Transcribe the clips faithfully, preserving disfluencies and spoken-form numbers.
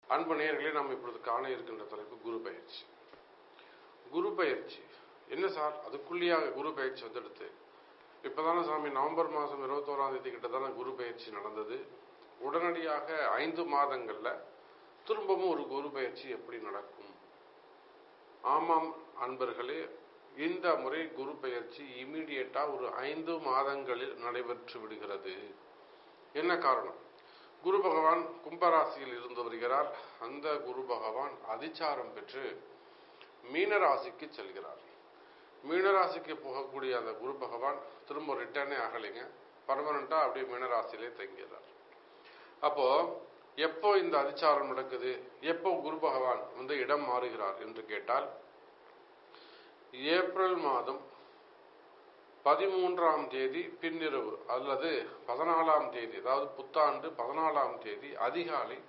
அன்பு நேயர்களே, நாம் இப்பொழுது காண இருக்கின்ற தலைப்பு குரு பயிற்சி. குரு பயிற்சி என்ன சார்? அதுக்குள்ளேயாக குரு பயிற்சி வந்துடுத்து. இப்பதானே சாமி நவம்பர் மாதம் இருபத்தோராம் தேதி கிட்ட தானே குரு பயிற்சி நடந்தது. உடனடியாக ஐந்து மாதங்கள்ல திரும்பவும் ஒரு குரு பயிற்சி எப்படி நடக்கும்? ஆமாம் அன்பர்களே, இந்த முறை குரு பயிற்சி இமீடியட்டா ஒரு ஐந்து மாதங்களில் நடைபெற்று விடுகிறது. என்ன காரணம்? குரு பகவான் கும்பராசியில் இருந்து வருகிறார். அந்த குரு பகவான் அதிச்சாரம் பெற்று மீனராசிக்கு செல்கிறார். மீனராசிக்கு போகக்கூடிய அந்த குரு பகவான் திரும்ப ரிட்டர்னே ஆகலைங்க, பர்மனண்டா அப்படியே மீனராசியிலே தங்கிறார். அப்போ எப்போ இந்த அதிச்சாரம் நடக்குது, எப்போ குரு பகவான் வந்து இடம் மாறுகிறார் என்று கேட்டால், ஏப்ரல் மாதம் பதிமூன்றாம் தேதி பின்னிரவு அல்லது பதினாலாம் தேதி, அதாவது புத்தாண்டு பதினாலாம் தேதி அதிகாலை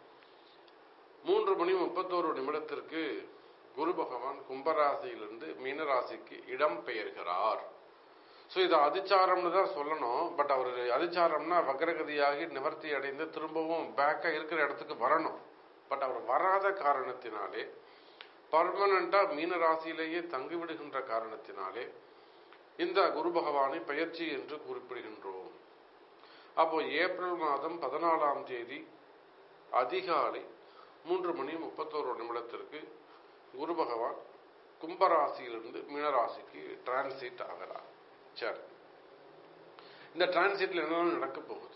மூன்று மணி முப்பத்தோரு நிமிடத்திற்கு குரு பகவான் கும்பராசியிலிருந்து மீனராசிக்கு இடம் பெயர்கிறார். ஸோ இது அதிச்சாரம்னு தான் சொல்லணும். பட் அவர் அதிச்சாரம்னா வக்ரகதியாகி நிவர்த்தி அடைந்து திரும்பவும் பேக்கா இருக்கிற இடத்துக்கு வரணும். பட் அவர் வராத காரணத்தினாலே, பர்மனண்டா மீனராசியிலேயே தங்கிவிடுகின்ற காரணத்தினாலே இந்த குரு பகவானை பயிற்சி என்று குறிப்பிடுகின்றோம். அப்போ ஏப்ரல் மாதம் பதினாலாம் தேதி அதிகாலை மூன்று மணி முப்பத்தோரு நிமிடத்திற்கு குரு பகவான் கும்பராசியிலிருந்து மீனராசிக்கு டிரான்சிட் ஆகிறார். சரி, இந்த டிரான்சிட்ல என்ன நடக்க போகுது?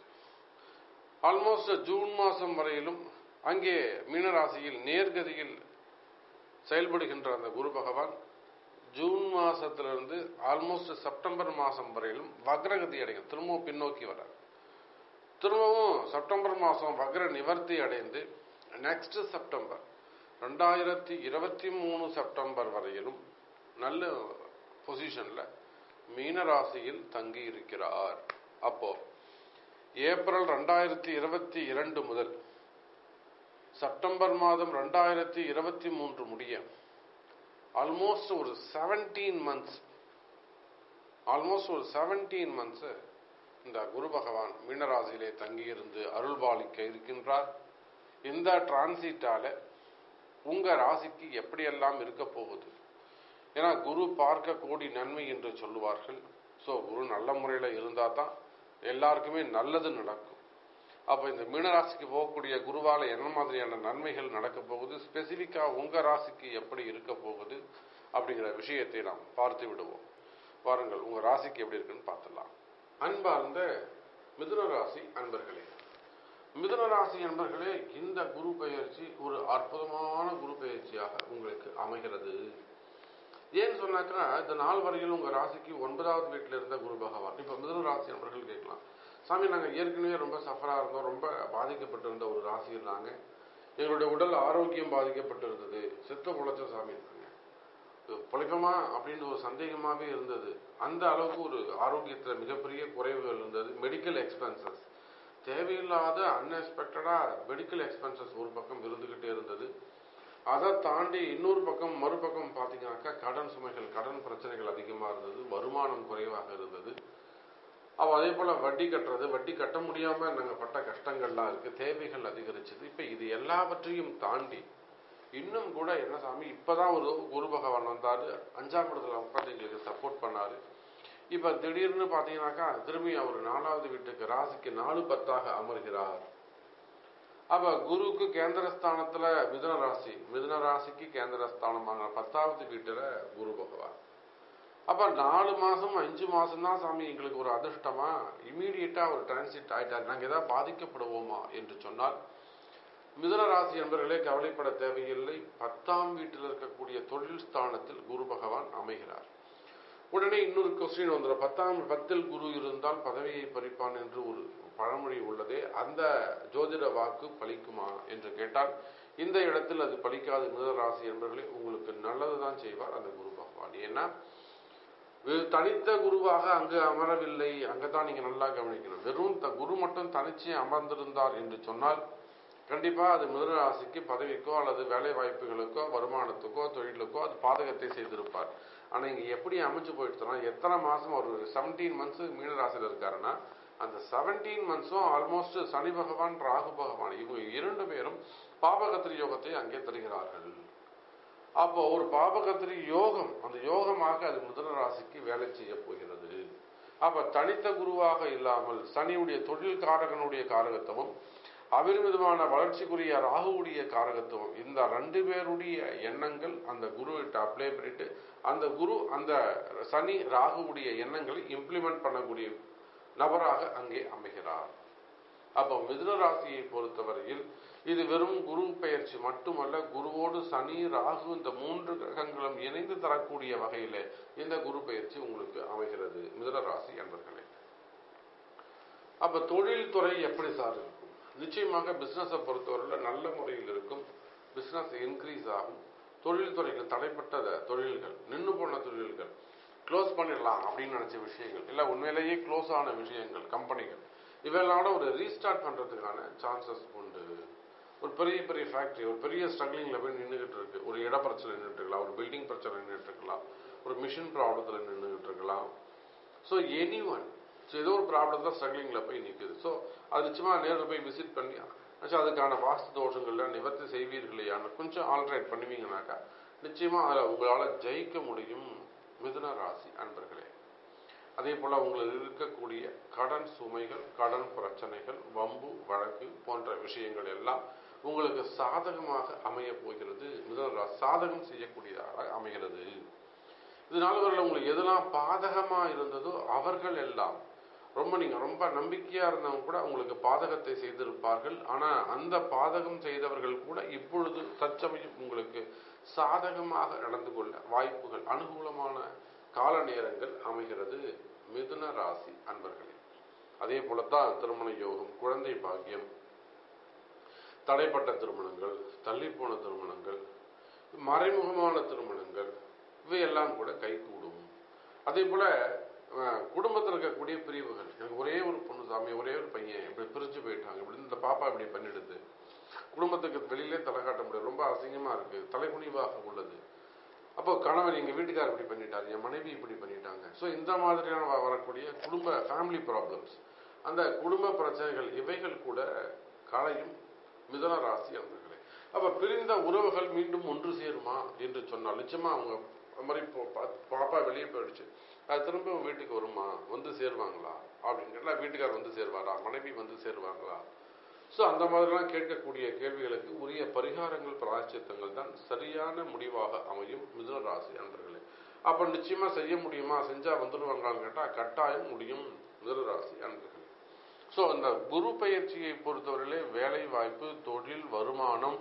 ஆல்மோஸ்ட் ஜூன் மாசம் வரையிலும் அங்கே மீனராசியில் நேர்கதியில் செயல்படுகின்ற அந்த குரு பகவான் ஜூன் மாசத்திலிருந்து ஆல்மோஸ்ட் செப்டம்பர் மாசம் வரையிலும் வக்ரகதி அடையும், திரும்பவும் பின்னோக்கி வரார். திரும்பவும் செப்டம்பர் மாசம் வக்ர நிவர்த்தி அடைந்து நெக்ஸ்ட் செப்டம்பர் ரெண்டாயிரத்தி இருபத்தி மூணு செப்டம்பர் வரையிலும் நல்ல பொசிஷன்ல மீனராசியில் தங்கி இருக்கிறார். அப்போ ஏப்ரல் ரெண்டாயிரத்தி இருபத்தி இரண்டு முதல் செப்டம்பர் மாதம் ரெண்டாயிரத்தி இருபத்தி மூன்று முடிய ஆல்மோஸ்ட் ஒரு செவன்டீன் மந்த்ஸ் ஆல்மோஸ்ட் ஒரு செவன்டீன் மந்த்ஸ் இந்த குரு பகவான் மீனராசியிலே தங்கியிருந்து அருள்பாலிக்க இருக்கின்றார். இந்த டிரான்சிட்டால உங்க ராசிக்கு எப்படியெல்லாம் இருக்க போகுது? ஏன்னா குரு பார்க்க கோடி நன்மை என்று சொல்லுவார்கள். ஸோ குரு நல்ல முறையில இருந்தா தான் எல்லாருக்குமே நல்லது நடக்கும். அப்ப இந்த மீனராசிக்கு போகக்கூடிய குருவால என்ன மாதிரியான நன்மைகள் நடக்க போகுது, ஸ்பெசிபிக்கா உங்க ராசிக்கு எப்படி இருக்க போகுது அப்படிங்கிற விஷயத்தை நாம் பார்த்து விடுவோம். வாருங்கள், உங்க ராசிக்கு எப்படி இருக்குன்னு பார்த்துடலாம். அன்பார்ந்த மிதுன ராசி அன்பர்களே, மிதுன ராசி அன்பர்களே, இந்த குரு பயிற்சி ஒரு அற்புதமான குரு பயிற்சியாக உங்களுக்கு அமைகிறது. ஏன்னு சொன்னாக்கா, இந்த நாள் வரையில் உங்க ராசிக்கு ஒன்பதாவது வீட்டில் இருந்த குரு பகவான் இப்ப மிதுன ராசி அன்பர்கள் கேட்கலாம், சாமி நாங்க ஏற்கனவே ரொம்ப சஃபரா இருந்தோம், ரொம்ப பாதிக்கப்பட்டிருந்த ஒரு ராசி இருந்தாங்க, எங்களுடைய உடல் ஆரோக்கியம் பாதிக்கப்பட்டிருந்தது, செத்த பொழைச்ச சாமி இருக்காங்க, பொழைப்பமா அப்படின்னு ஒரு சந்தேகமாவே இருந்தது. அந்த அளவுக்கு ஒரு ஆரோக்கியத்துல மிகப்பெரிய குறைவுகள் இருந்தது. மெடிக்கல் எக்ஸ்பென்சஸ், தேவையில்லாத அன்எக்ஸ்பெக்டடா மெடிக்கல் எக்ஸ்பென்சஸ் ஒரு பக்கம் இருந்துகிட்டே இருந்தது. அதை தாண்டி இன்னொரு பக்கம் மறுபக்கம் பாத்தீங்கன்னாக்கா கடன் சுமைகள், கடன் பிரச்சனைகள் அதிகமா இருந்தது, வருமானம் குறைவாக இருந்தது. அவ அதே போல வட்டி கட்டுறது, வட்டி கட்ட முடியாம நாங்க பட்ட கஷ்டங்கள்லாம் இருக்கு, தேவைகள் அதிகரிச்சது. இப்ப இது எல்லாவற்றையும் தாண்டி இன்னும் கூட என்ன சாமி, இப்பதான் ஒரு குரு பகவான் வந்தாரு, அஞ்சாம் இடத்துல உட்காந்து எங்களுக்கு சப்போர்ட் பண்ணாரு. இப்ப திடீர்னு பாத்தீங்கன்னாக்கா திரும்பி அவர் நாலாவது வீட்டுக்கு ராசிக்கு நாலு பத்தாக அமர்கிறார். அப்ப குருவுக்கு கேந்திரஸ்தானத்துல மிதுன ராசி, மிதுன ராசிக்கு கேந்திரஸ்தானமான பத்தாவது வீட்டுல குரு பகவான். அப்ப நாலு மாசம் அஞ்சு மாசம் தான் சாமி எங்களுக்கு ஒரு அதிர்ஷ்டமா, இமீடியட்டா ஒரு டிரான்சிட் ஆயிட்டார், நாங்க ஏதாவது பாதிக்கப்படுவோமா என்று சொன்னால், மிதுன ராசி என்பவர்களே கவலைப்பட தேவையில்லை. பத்தாம் வீட்டில் இருக்கக்கூடிய தொழில் ஸ்தானத்தில் குரு பகவான் அமைகிறார். உடனே இன்னொரு கொஸ்டின் வந்துடும், பத்தாம் பத்தில் குரு இருந்தால் பதவியை பறிப்பான் என்று ஒரு பழமொழி உள்ளதே, அந்த ஜோதிட வாக்கு பலிக்குமா என்று கேட்டால் இந்த இடத்தில் அது பலிக்காது. மிதுன ராசி என்பவர்களே, உங்களுக்கு நல்லதுதான் செய்வார் அந்த குரு பகவான். ஏன்னா தனித்த குருவாக அங்கு அமரவில்லை, அங்கதான் நீங்க நல்லா கவனிக்கணும். வெறும் குரு மட்டும் தனிச்சு அமர்ந்திருந்தார் என்று சொன்னால் கண்டிப்பா அது மிதுன ராசிக்கு பதவிக்கோ அல்லது வேலை வாய்ப்புகளுக்கோ வருமானத்துக்கோ தொழிலுக்கோ அது பாதகத்தை செய்திருப்பார். ஆனா இங்க எப்படி அமைச்சு போயிடுச்சுன்னா, எத்தனை மாசம் ஒரு செவன்டீன் மந்த்ஸ் மீனராசியில் இருக்காருன்னா அந்த செவன்டீன் மந்த்ஸும் ஆல்மோஸ்ட் சனி பகவான் ராகு பகவான் இவங்க இரண்டு பேரும் பாபகத்திரி யோகத்தை அங்கே தருகிறார்கள். அப்போ ஒரு பாபகத்திரி யோகம், அந்த யோகமாக அது மிதுன ராசிக்கு வேலை செய்ய போகிறது. அப்ப தனித்த குருவாக இல்லாமல் சனியுடைய தொழில் காரகனுடைய காரகத்துவம், அபரிமிதமான வளர்ச்சிக்குரிய ராகுவுடைய காரகத்துவம், இந்த ரெண்டு பேருடைய எண்ணங்கள் அந்த குருவிட்ட அப்ளை பண்ணிட்டு அந்த குரு அந்த சனி ராகுவுடைய எண்ணங்களை இம்ப்ளிமெண்ட் பண்ணக்கூடிய நபராக அங்கே அமைகிறார். அப்போ மிதுன ராசியை பொறுத்தவரையில் இது வெறும் குரு பெயர்ச்சி மட்டுமல்ல, குருவோடு சனி ராகு இந்த மூன்று கிரகங்களும் இணைந்து தரக்கூடிய வகையில இந்த குரு பெயர்ச்சி உங்களுக்கு அமைகிறது மிதுன ராசி என்பர்களே. அப்ப தொழில் துறை எப்படி சார் இருக்கும்? நிச்சயமாக பிசினஸை பொறுத்தவரையில் நல்ல முறையில் இருக்கும். பிசினஸ் இன்க்ரீஸ் ஆகும். தொழில் துறைகள் தடைப்பட்ட தொழில்கள், நின்று போன தொழில்கள், க்ளோஸ் பண்ணிடலாம் அப்படின்னு நினைச்ச விஷயங்கள் இல்லை, உண்மையிலேயே க்ளோஸ் ஆன விஷயங்கள், கம்பெனிகள், இவெல்லாம் ஒரு ரீஸ்டார்ட் பண்றதுக்கான சான்சஸ் உண்டு. ஒரு பெரிய பெரிய ஃபேக்டரி ஒரு பெரிய ஸ்ட்ரகிளிங்ல போய் நின்றுகிட்டு இருக்கு. ஒரு இட பிரச்சனை நின்றுட்டு இருக்கலாம், ஒரு பில்டிங் பிரச்சனை நின்றுட்டு இருக்கலாம், ஒரு மிஷின் ப்ராப்ளத்துல நின்றுகிட்டு இருக்கலாம். ஸோ எனி ஒன் ஸோ ஏதோ ஒரு ப்ராப்ளத்துல ஸ்ட்ரகிளிங்ல போய் நிற்குது. ஸோ அது நிச்சயமா நேரில் போய் விசிட் பண்ணி அதுக்கான வாஸ்து தோஷங்கள்ல நிவர்த்தி செய்வீர்களையான கொஞ்சம் ஆல்ட்ரேட் பண்ணுவீங்கன்னாக்கா நிச்சயமா அதில் உங்களால் ஜெயிக்க முடியும் மிதுன ராசி அன்பர்களே. அதே போல உங்களுக்கு இருக்கக்கூடிய கடன் சுமைகள், கடன் பிரச்சனைகள், வம்பு வழக்கு போன்ற விஷயங்கள் எல்லாம் உங்களுக்கு சாதகமாக அமைய போகிறது. மிதுன ராசி சாதகம் செய்யக்கூடியதாக அமைகிறது. இதனால அவர்கள் உங்களுக்கு எதெல்லாம் பாதகமா இருந்ததோ அவர்கள் எல்லாம் ரொம்ப நீங்க ரொம்ப நம்பிக்கையா இருந்தவங்க கூட உங்களுக்கு பாதகத்தை செய்திருப்பார்கள். ஆனா அந்த பாதகம் செய்தவர்கள் கூட இப்பொழுது தற்சமயம் உங்களுக்கு சாதகமாக நடந்து கொள்ள வாய்ப்புகள், அனுகூலமான கால நேரங்கள் அமைகிறது மிதுன ராசி அன்பர்களே. அதே போலத்தான் திருமண யோகம், குழந்தை பாக்கியம், தடைப்பட்ட திருமணங்கள், தள்ளிப்போன திருமணங்கள், மறைமுகமான திருமணங்கள் இவையெல்லாம் கூட கைகூடும். அதே போல குடும்பத்தில் இருக்கக்கூடிய பிரிவுகள், எனக்கு ஒரே ஒரு பொண்ணு சாமி, ஒரே ஒரு பையன் இப்படி பிரிஞ்சு போயிட்டாங்க, இப்படி இந்த பாப்பா இப்படி பண்ணிடுது, குடும்பத்துக்கு வெளியிலே தலை காட்ட முடியாது, ரொம்ப அசிங்கமா இருக்கு, தலைகுனிவாக உள்ளது. அப்போ கணவன் எங்க வீட்டுக்காரர் இப்படி பண்ணிட்டாரு, என் மனைவி இப்படி பண்ணிட்டாங்க. ஸோ இந்த மாதிரியான வரக்கூடிய குடும்ப ஃபேமிலி ப்ராப்ளம்ஸ், அந்த குடும்ப பிரச்சனைகள் இவைகள் கூட களையும் மிதுன ராசி அவர்களே. அப்ப பிரிந்த உறவுகள் மீண்டும் ஒன்று சேருமா என்று சொன்னால் நிச்சயமா அவங்க மாதிரி பாப்பா வெளியே போயிடுச்சு, அது திரும்ப வீட்டுக்கு வருமா, வந்து சேருவாங்களா அப்படின்னு கேட்டா வீட்டுக்காரர் வந்து சேருவாரா, மனைவி வந்து சேருவாங்களா? ஸோ அந்த மாதிரிலாம் கேட்கக்கூடிய கேள்விகளுக்கு உரிய பரிகாரங்கள், பிராயச்சித்தங்கள் தான் சரியான முடிவாக அமையும் மிதுன ராசி அன்பர்களே. அப்ப நிச்சயமா செய்ய முடியுமா, செஞ்சா வந்துடுவாங்களான்னு கேட்டா கட்டாயம் முடியும் மிதுன ராசி அன்பர்களே. ஸோ அந்த குரு பயிற்சியை பொறுத்தவரையிலே வேலை வாய்ப்பு, தொழில், வருமானம்,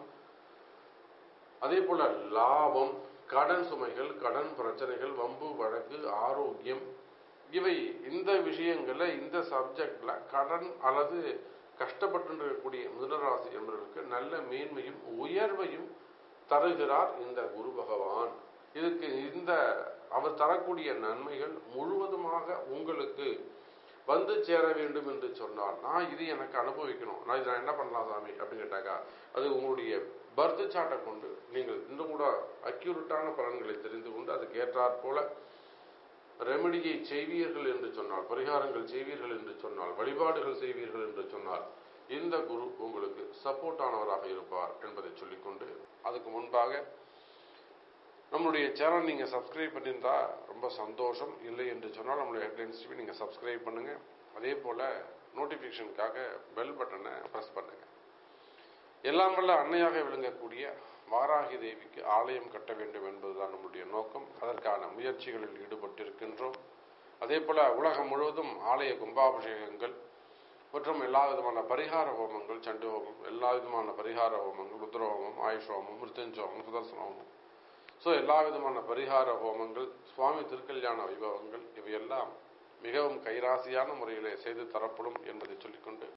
அதே போல லாபம், கடன் சுமைகள், கடன் பிரச்சனைகள், வம்பு வழக்கு, ஆரோக்கியம், இவை இந்த விஷயங்கள்ல இந்த சப்ஜெக்ட்ல கடன் அல்லது கஷ்டப்பட்டு இருக்கக்கூடிய மிதுனராசி என்பவர்களுக்கு நல்ல மேன்மையும் உயர்வையும் தருகிறார் இந்த குரு பகவான். இதுக்கு இந்த அவர் தரக்கூடிய நன்மைகள் முழுவதுமாக உங்களுக்கு வந்து சேர வேண்டும் என்று சொன்னால், நான் இது எனக்கு அனுபவிக்கணும், நான் இதை என்ன பண்ணலாம் சாமி அப்படின்னு கேட்டாக்கா அது உங்களுடைய பர்த் சார்ட்டை கொண்டு நீங்கள் இன்னும் கூட அக்யூரேட்டான பலன்களை தெரிந்து கொண்டு அதுக்கு ஏற்றாற் போல ரெமெடியை செய்வீர்கள் என்று சொன்னால், பரிகாரங்கள் செய்வீர்கள் என்று சொன்னால், வழிபாடுகள் செய்வீர்கள் என்று சொன்னால் இந்த குரு உங்களுக்கு சப்போர்ட் ஆனவராக இருப்பார் என்பதை சொல்லிக்கொண்டு, அதுக்கு முன்பாக நம்மளுடைய சேனல் நீங்க சப்ஸ்கிரைப் பண்ணியிருந்தா ரொம்ப சந்தோஷம். இல்லை என்று சொன்னால் நம்மளுடைய ஹெட்லைன்ஸ் டிவி நீங்க சப்ஸ்கிரைப் பண்ணுங்க. அதே போல நோட்டிபிகேஷனுக்காக பெல் பட்டனை பிரஸ் பண்ணுங்க. எல்லாம் வல்ல அன்னையாக விளங்கக்கூடிய வாராகி தேவிக்கு ஆலயம் கட்ட வேண்டும் என்பதுதான் நம்முடைய நோக்கம். அதற்கான முயற்சிகளில் ஈடுபட்டிருக்கின்றோம். அதே போல உலகம் முழுவதும் ஆலய கும்பாபிஷேகங்கள் மற்றும் எல்லா விதமான பரிகார ஹோமங்கள், சண்டி ஹோமம், எல்லா விதமான பரிகார ஹோமங்கள், ருத்ர ஹோமம், ஆயுஷ் ஹோமம், மிருத்யுஞ்சய ஹோமம், சுதர்சன ஹோமம், ஸோ எல்லா விதமான பரிகார ஹோமங்கள், சுவாமி திருக்கல்யாண வைபவங்கள் இவையெல்லாம் மிகவும் கைராசியான முறையிலே செய்து தரப்படும் என்பதை சொல்லிக்கொண்டு